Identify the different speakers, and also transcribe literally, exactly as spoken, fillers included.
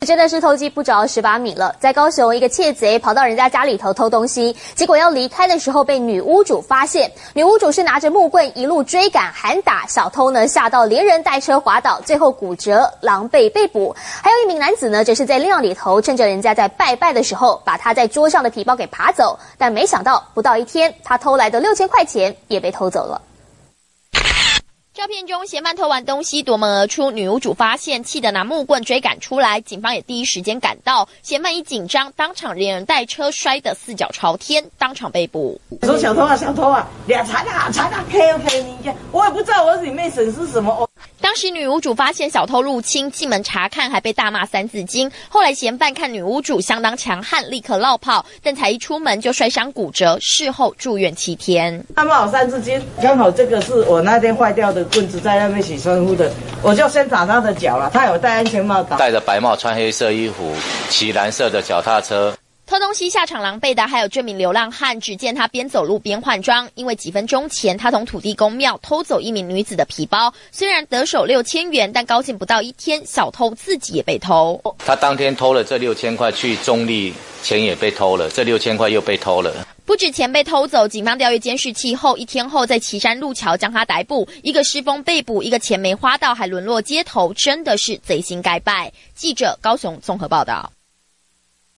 Speaker 1: 真的是偷鸡不着蚀把米了。在高雄，一个窃贼跑到人家家里头偷东西，结果要离开的时候被女屋主发现。女屋主是拿着木棍一路追赶喊打，小偷呢吓到连人带车滑倒，最后骨折，狼狈被捕。还有一名男子呢，则是在庙里头趁着人家在拜拜的时候，把他在桌上的皮包给扒走，但没想到不到一天，他偷来的六千块钱也被偷走了。
Speaker 2: 照片中，嫌犯偷完东西夺门而出，女屋主发现，气得拿木棍追赶出来。警方也第一时间赶到，嫌犯一紧张，当场连人带车摔得四脚朝天，当场被捕。
Speaker 3: 说小偷啊，小偷啊，俩查啊查啊 ，K OK， 你我也不知道我里面审视什么。
Speaker 2: 当时女屋主发现小偷入侵，进门查看，还被大骂三字经。后来嫌犯看女屋主相当强悍，立刻落跑，但才一出门就摔伤骨折，事后住院七天。
Speaker 3: 他骂我三字经，刚好这个是我那天坏掉的棍子，在那边洗身乎的，我就先打他的脚了。他有戴安全帽，
Speaker 4: 戴着白帽，穿黑色衣服，骑蓝色的脚踏车。
Speaker 2: 偷东西下场狼狈的还有这名流浪汉，只见他边走路边换装，因为几分钟前他从土地公庙偷走一名女子的皮包，虽然得手六千元，但高兴不到一天，小偷自己也被偷。
Speaker 4: 他当天偷了这六千块，去中立钱也被偷了，这六千块又被偷了。
Speaker 2: 不止钱被偷走，警方调阅监视器后，一天后在旗山路桥将他逮捕，一个失风被捕，一个钱没花到还沦落街头，真的是贼心该败。记者高雄综合报道。